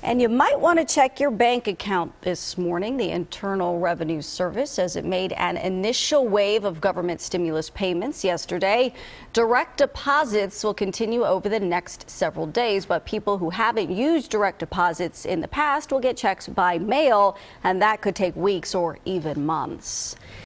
And you might want to check your bank account this morning. The Internal Revenue Service says it made an initial wave of government stimulus payments yesterday. Direct deposits will continue over the next several days, but people who haven't used direct deposits in the past will get checks by mail, and that could take weeks or even months.